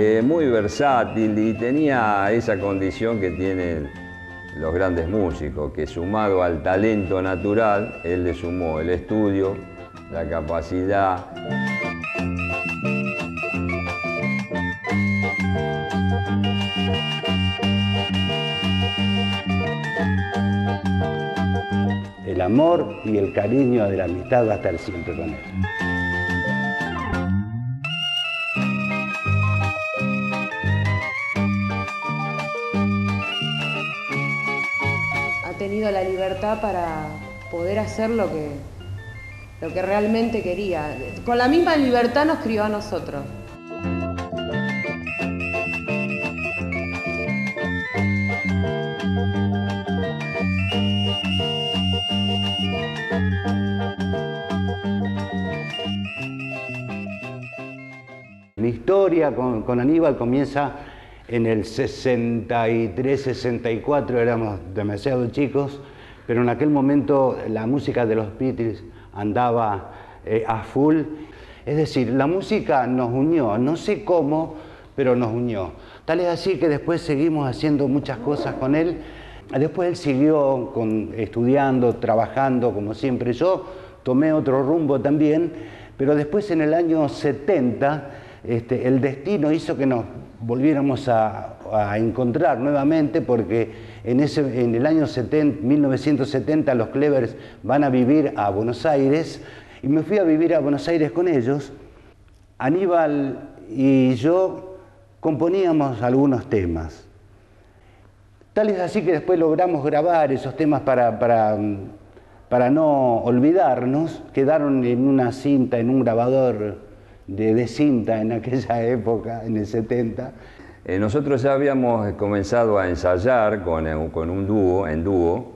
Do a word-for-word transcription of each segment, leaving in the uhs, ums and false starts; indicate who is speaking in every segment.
Speaker 1: eh, muy versátil y tenía esa condición que tienen los grandes músicos, que sumado al talento natural, él le sumó el estudio, la capacidad.
Speaker 2: El amor y el cariño de la amistad va a estar siempre con él.
Speaker 3: Ha tenido la libertad para poder hacer lo que, lo que realmente quería. Con la misma libertad nos crió a nosotros.
Speaker 2: Mi historia con, con Aníbal comienza en el sesenta y tres, sesenta y cuatro, éramos demasiado chicos, pero en aquel momento la música de los Beatles andaba eh, a full. Es decir, la música nos unió, no sé cómo, pero nos unió. Tal es así que después seguimos haciendo muchas cosas con él. Después él siguió con, estudiando, trabajando, como siempre. Yo tomé otro rumbo también, pero después en el año setenta, este, el destino hizo que nos volviéramos a, a encontrar nuevamente, porque en, ese, en el año setenta, mil novecientos setenta los Clevers van a vivir a Buenos Aires, y me fui a vivir a Buenos Aires con ellos. Aníbal y yo componíamos algunos temas. Tal es así que después logramos grabar esos temas para, para, para no olvidarnos. Quedaron en una cinta, en un grabador de, de cinta en aquella época, en el setenta.
Speaker 1: Eh, nosotros ya habíamos comenzado a ensayar con, con un dúo, en dúo,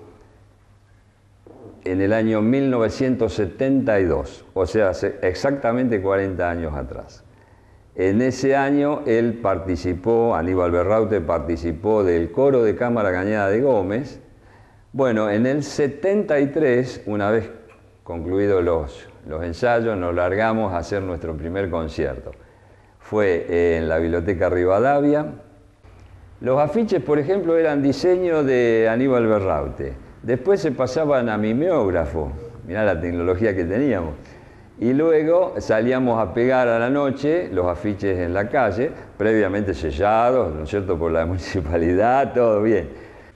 Speaker 1: en el año mil novecientos setenta y dos, o sea, hace exactamente cuarenta años atrás. En ese año él participó, Aníbal Berraute participó del coro de Cámara Cañada de Gómez. Bueno, en el setenta y tres, una vez concluidos los, los ensayos, nos largamos a hacer nuestro primer concierto. Fue en la Biblioteca Rivadavia. Los afiches, por ejemplo, eran diseño de Aníbal Berraute. Después se pasaban a mimeógrafo, mirá la tecnología que teníamos. Y luego salíamos a pegar a la noche los afiches en la calle, previamente sellados, ¿no es cierto?, por la municipalidad, todo bien.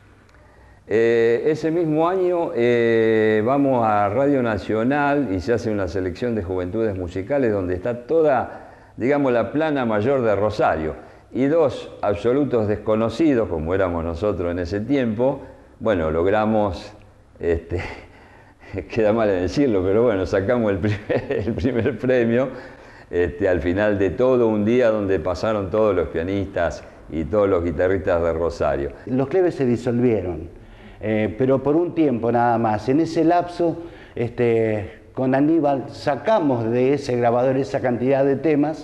Speaker 1: Eh, ese mismo año eh, vamos a Radio Nacional y se hace una selección de juventudes musicales donde está toda, digamos, la plana mayor de Rosario. Y dos absolutos desconocidos, como éramos nosotros en ese tiempo, bueno, logramos... Este, queda mal en decirlo, pero bueno, sacamos el primer, el primer premio este, al final de todo un día donde pasaron todos los pianistas y todos los guitarristas de Rosario.
Speaker 2: Los Clevers se disolvieron, eh, pero por un tiempo nada más. En ese lapso, este, con Aníbal sacamos de ese grabador esa cantidad de temas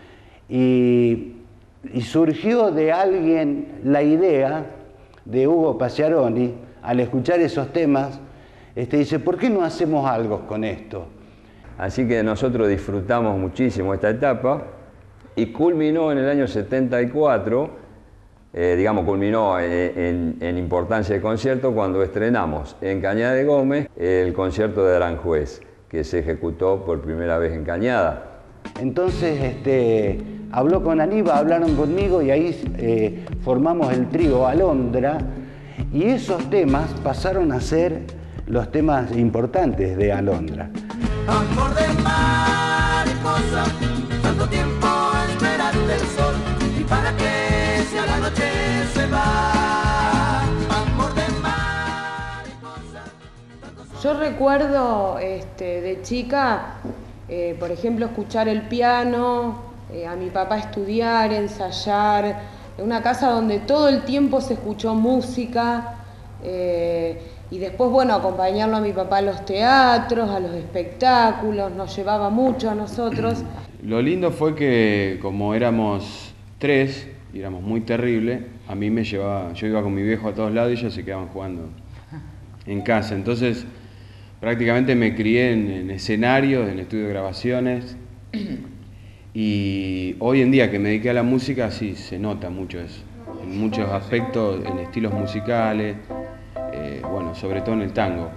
Speaker 2: y, y surgió de alguien la idea de Hugo Paciaroni, al escuchar esos temas, Este, dice, ¿por qué no hacemos algo con esto?
Speaker 1: Así que nosotros disfrutamos muchísimo esta etapa y culminó en el año setenta y cuatro, eh, digamos, culminó en, en, en importancia de concierto cuando estrenamos en Cañada de Gómez el concierto de Aranjuez, que se ejecutó por primera vez en Cañada.
Speaker 2: Entonces, este, habló con Aníbal, hablaron conmigo y ahí eh, formamos el trío Alondra, y esos temas pasaron a ser los temas importantes de Alondra.
Speaker 4: Amor de mariposa, tanto tiempo esperando el sol, y para que si a la noche se va. Amor de mariposa.
Speaker 3: Yo recuerdo este, de chica, eh, por ejemplo, escuchar el piano, eh, a mi papá estudiar, ensayar, en una casa donde todo el tiempo se escuchó música. Eh, Y después, bueno, acompañarlo a mi papá a los teatros, a los espectáculos, nos llevaba mucho a nosotros.
Speaker 5: Lo lindo fue que como éramos tres, y éramos muy terribles, a mí me llevaba, yo iba con mi viejo a todos lados y ellos se quedaban jugando en casa. Entonces, prácticamente me crié en, en escenarios, en estudio de grabaciones, Y hoy en día que me dediqué a la música, sí, se nota mucho eso. En muchos aspectos, en estilos musicales, eh, bueno, sobre todo en el tango.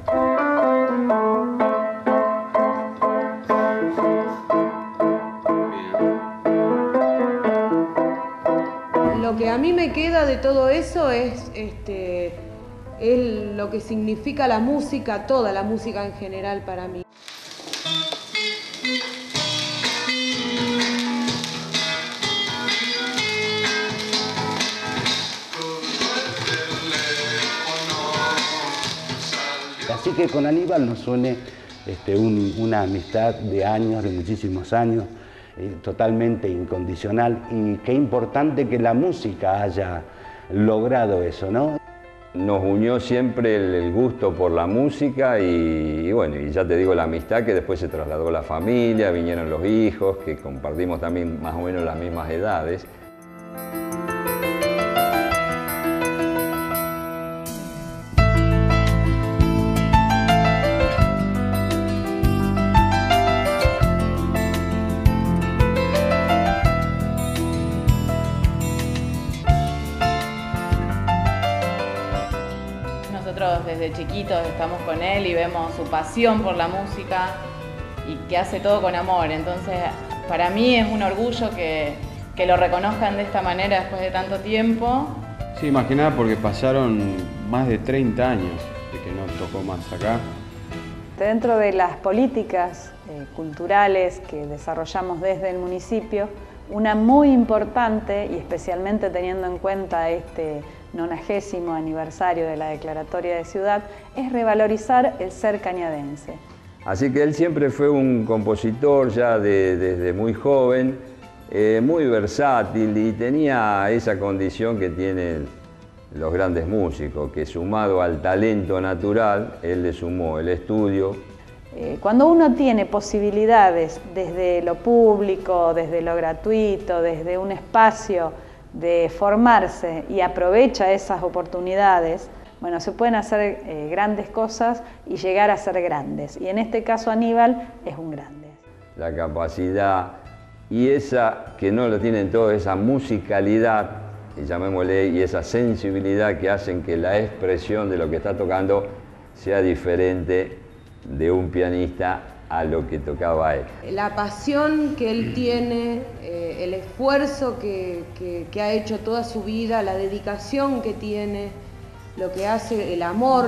Speaker 3: Lo que a mí me queda de todo eso es, este, es lo que significa la música, toda la música en general para mí.
Speaker 2: Así que con Aníbal nos une este, un, una amistad de años, de muchísimos años, eh, totalmente incondicional, y qué importante que la música haya logrado eso, ¿no?
Speaker 1: Nos unió siempre el, el gusto por la música y, y bueno, y ya te digo la amistad que después se trasladó a la familia, vinieron los hijos, que compartimos también más o menos las mismas edades.
Speaker 6: Nosotros desde chiquitos estamos con él y vemos su pasión por la música y que hace todo con amor. Entonces, para mí es un orgullo que, que lo reconozcan de esta manera después de tanto tiempo.
Speaker 5: Sí, más que nada porque pasaron más de treinta años de que no tocó más acá.
Speaker 7: Dentro de las políticas eh, culturales que desarrollamos desde el municipio, una muy importante, y especialmente teniendo en cuenta este nonagésimo aniversario de la Declaratoria de Ciudad, es revalorizar el ser cañadense.
Speaker 1: Así que él siempre fue un compositor ya de, desde muy joven, eh, muy versátil, y tenía esa condición que tienen los grandes músicos, que sumado al talento natural, él le sumó el estudio.
Speaker 7: Eh, cuando uno tiene posibilidades desde lo público, desde lo gratuito, desde un espacio de formarse y aprovecha esas oportunidades, bueno, se pueden hacer eh, grandes cosas y llegar a ser grandes. Y en este caso Aníbal es un grande.
Speaker 1: La capacidad y esa que no lo tienen todos, esa musicalidad, y llamémosle, y esa sensibilidad que hacen que la expresión de lo que está tocando sea diferente de un pianista a lo que tocaba él.
Speaker 3: La pasión que él tiene, eh, el esfuerzo que, que, que ha hecho toda su vida, la dedicación que tiene, lo que hace, el amor,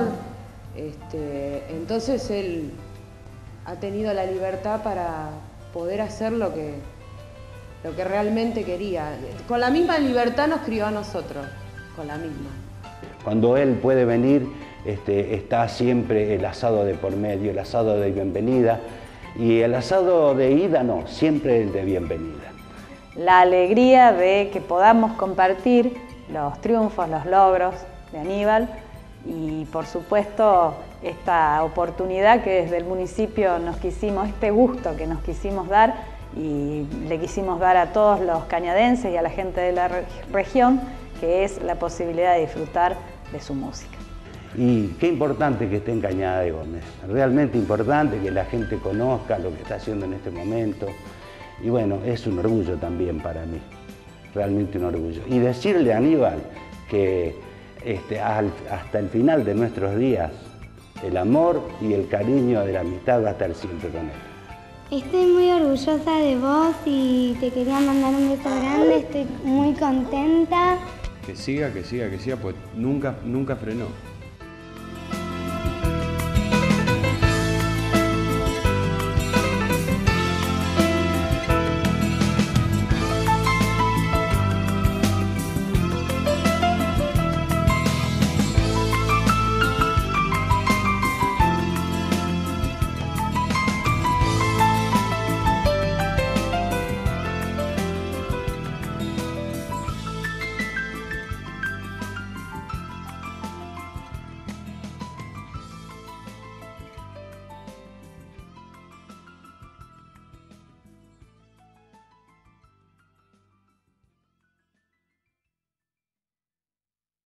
Speaker 3: este, entonces él ha tenido la libertad para poder hacer lo que, lo que realmente quería. Con la misma libertad nos crió a nosotros, con la misma.
Speaker 2: Cuando él puede venir, Este, está siempre el asado de por medio, el asado de bienvenida, y el asado de ida no, siempre el de bienvenida.
Speaker 7: La alegría de que podamos compartir los triunfos, los logros de Aníbal y por supuesto esta oportunidad que desde el municipio nos quisimos, este gusto que nos quisimos dar y le quisimos dar a todos los cañadenses y a la gente de la re- región, que es la posibilidad de disfrutar de su música.
Speaker 2: Y qué importante que esté en Cañada de Gómez, realmente importante que la gente conozca lo que está haciendo en este momento. Y bueno, es un orgullo también para mí, realmente un orgullo. Y decirle a Aníbal que este, al, hasta el final de nuestros días, el amor y el cariño de la amistad va a estar siempre con él.
Speaker 8: Estoy muy orgullosa de vos y te quería mandar un beso grande, estoy muy contenta.
Speaker 5: Que siga, que siga, que siga, pues nunca, nunca frenó.